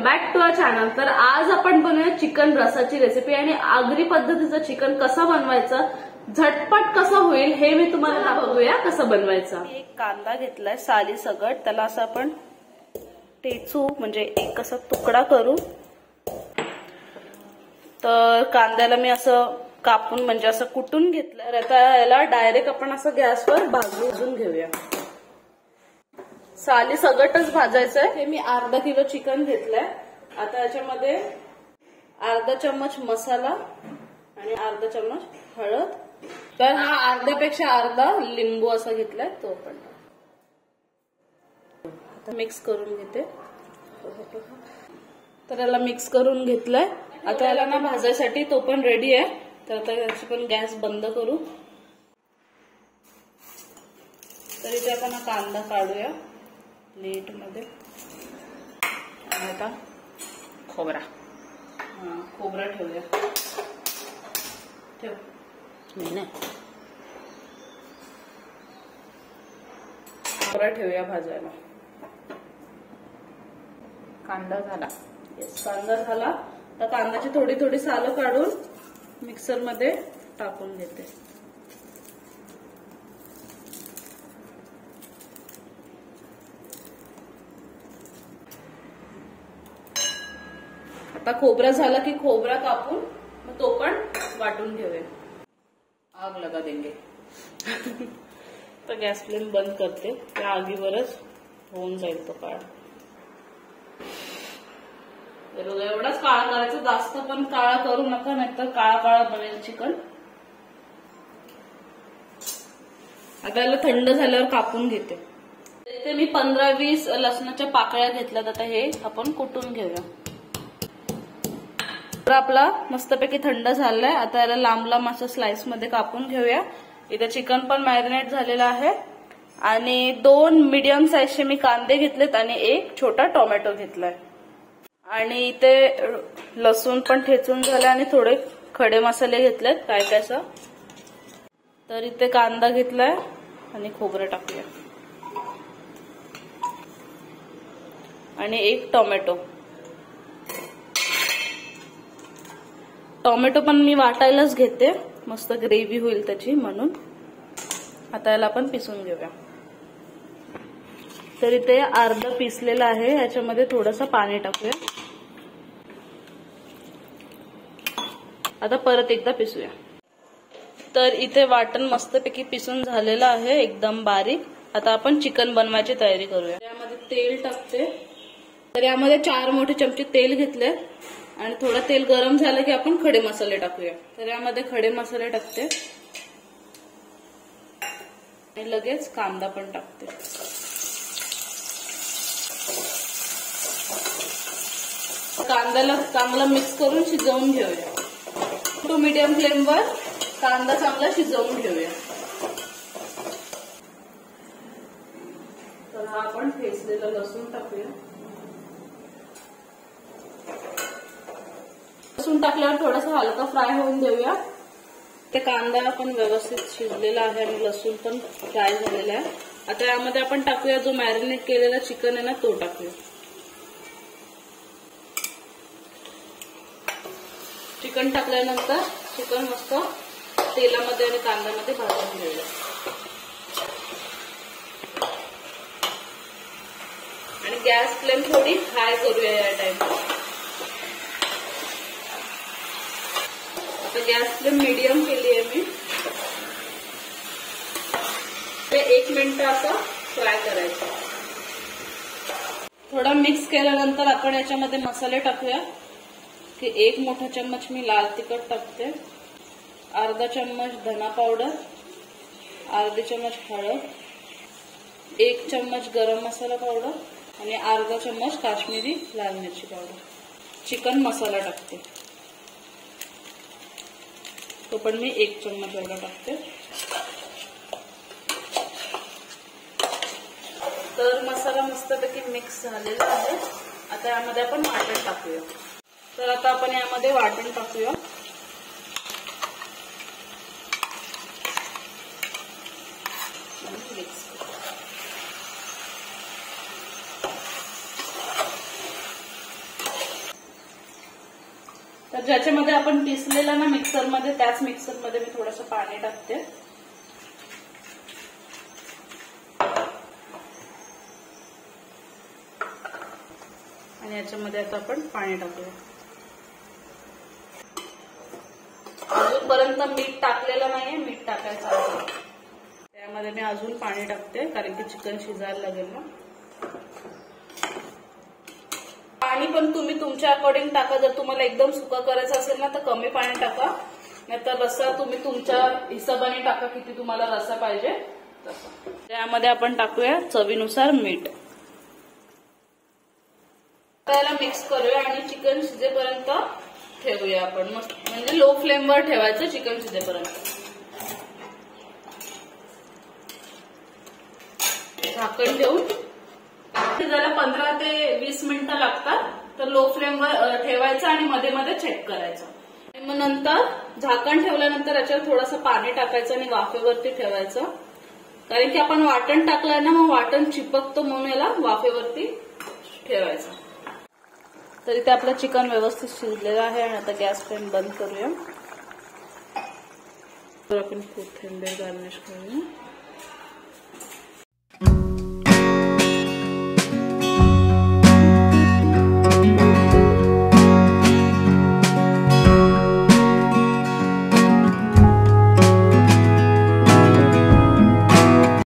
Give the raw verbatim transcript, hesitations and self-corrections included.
Welcome back to our channel. तर आज आपण बनवूया चिकन रसाची रेसिपी आणि आगरी पद्धतीचं चिकन कसं बनवायचं, झटपट कसं होईल हे मी तुम्हाला दाखवूया कसं बनवायचं। एक कांदा घेतलाय साली सगट, त्याला असं आपण टेचू म्हणजे एक असा तुकडा करू। तर कांद्याला मी असं कापून म्हणजे असं कुटून घेतलं। आता याला डायरेक्ट आपण असं गॅसवर भाजून घेऊया। साली सगटच भाजायचंय। हे मी अर्धा किलो चिकन घेतलंय। आता याच्यामध्ये अर्धा चम्मच मसाला आणि अर्धा चम्मच हळद, तर हा अर्ध्यापेक्षा अर्धा लिंबू असा घेतलाय तो पण आता मिक्स करून घेते। तर याला मिक्स करून घेतलंय। आता याला ना भाजायसाठी तो पण रेडी आहे। तर आता याची पण गॅस बंद करू। तर इथे आपण कांदा काढूया प्लेट मध्ये। आणि आता खोबरा, हा खोबरा ठेवूया। ठेव नाही ना, खोबरा ठेवूया भाजायला। कांदा झाला, येस कांदा झाला। तर कांद्याची थोडी थोडी सालं काढून मिक्सर मध्ये टाकून घेते। आता खोबरा झाला की खोबरा कापून मग तो पण वाटून घेऊया। आग लगा देंगे। तर गॅस फ्लेम बंद करते, त्या आगीवरच होऊन जाईल तो काळा। एवढाच काळा करायचा, जास्त पण काळा करू नका, नाहीतर काळा काळा बनेल चिकन। आता याला थंड झाल्यावर कापून घेते। इथे मी पंधरा वीस लसणाच्या पाकळ्या घेतल्यात। आता हे आपण कुटून घेऊया। तर आपला मस्तपैकी थंड झालाय। आता याला लांब लांब असं स्लाइस मध्ये कापून घेऊया। इथे चिकन पण मॅरिनेट झालेलं आहे आणि दोन मीडियम साईजचे मी कांदे घेतलेत आणि एक छोटा टोमॅटो घेतलाय। आणि इथे लसूण पण ठेचून झाले आणि थोडे खडे मसाले घेतलेत काय काय असं। तर इथे कांदा घेतलाय आणि खोबरं टाकूया आणि एक टोमॅटो। टोमॅटो पण मी वाटायलाच घेते, मस्त ग्रेव्ही होईल त्याची म्हणून। आता याला आपण पिसून घेऊया। तर इथे अर्ध पिसलेलं आहे, याच्यामध्ये थोडंसं पाणी टाकूया। आता परत एकदा पिसूया। तर इथे वाटण मस्तपैकी पिसून झालेलं आहे एकदम बारीक। आता आपण चिकन बनवायची तयारी करूया। यामध्ये तेल टाकते। तर यामध्ये चार मोठे चमचे तेल घेतले आणि थोडं तेल गरम झालं की आपण खडे मसाले टाकूया। तर यामध्ये खडे मसाले टाकते आणि लगेच कांदा पण टाकते। कांद्याला चांगला मिक्स करून शिजवून घेऊया। टू मीडियम फ्लेमवर कांदा चांगला शिजवून घेऊया। तर हा आपण ठेचलेला लसूण टाकूया। लसूण टाकल्यावर थोडासा हलका फ्राय होऊन देऊया। ते कांदा पण व्यवस्थित शिजलेला आहे आणि लसूण पण फ्राय झालेला आहे। आता यामध्ये आपण टाकूया जो मॅरिनेट केलेला चिकन आहे ना तो टाकूया। चिकन टाकल्यानंतर चिकन मस्त तेलामध्ये आणि कांद्यामध्ये भाजून घेऊया। आणि गॅस फ्लेम थोडी हाय करूया या टाइमला। आता गॅस फ्लेम मीडियम केली आहे मी। ते एक मिनिट असं फ्राय करायचं। थोडा मिक्स केल्यानंतर आपण याच्यामध्ये मसाले टाकूया। की एक मोठा चम्मच मी लाल तिखट टाकते, अर्धा चम्मच धना पावडर, अर्धा चम्मच हळद, एक चम्मच गरम मसाला पावडर आणि अर्धा चम्मच काश्मीरी लाल मिरची पावडर। चिकन मसाला टाकते, तो पण मी एक चम्मच एवढा टाकते। तर मसाला मस्तपैकी मिक्स झालेला आहे। आता यामध्ये आपण वाटण टाकूया। तर आता आपण यामध्ये वाटण टाकूया। ज्याच्यामध्ये आपण पिसलेलं ना मिक्सरमध्ये, त्याच मिक्सरमध्ये मी थोडंसं पाणी टाकते. आणि याच्यामध्ये आता आपण पाणी टाकूया. अजूनपर्यंत मीठ टाकलेलं नाहीये, मीठ टाकायचं आहे. त्यामध्ये मी अजून पाणी टाकते कारण की चिकन शिजायला लागेल ना. पाणी पण तुम्ही तुमच्या अकॉर्डिंग टाका. जर तुम्हाला एकदम सुका करायचं असेल ना तर कमी पाणी टाका, नाहीतर रस्सा तुम्ही तुमच्या हिशोबाने टाका किती तुम्हाला रस्सा पाहिजे तसं. त्यामध्ये आपण टाकूया चवीनुसार मीठ. त्याला मिक्स करूया आणि चिकन शिजेपर्यंत ठेवूया आपण. मस्त म्हणजे लो फ्लेमवर ठेवायचं चिकन शिजेपर्यंत. झाकण ठेवून जरा पंधरा ते वीस मिनिटं लागतात, तर लो फ्लेमवर ठेवायचं आणि मध्ये मध्ये चेक करायचं. आणि मग नंतर झाकण ठेवल्यानंतर याच्यावर थोडंसं पाणी टाकायचं आणि वाफेवरती ठेवायचं. कारण की आपण वाटण टाकलंय ना, मग वाटण चिपकतं म्हणून याला वाफेवरती ठेवायचं. तर इथे आपलं चिकन व्यवस्थित शिजलेलं आहे आणि आता गॅस फ्लेम बंद करूया. तर आपण कोथिंबीर गार्निश करूया.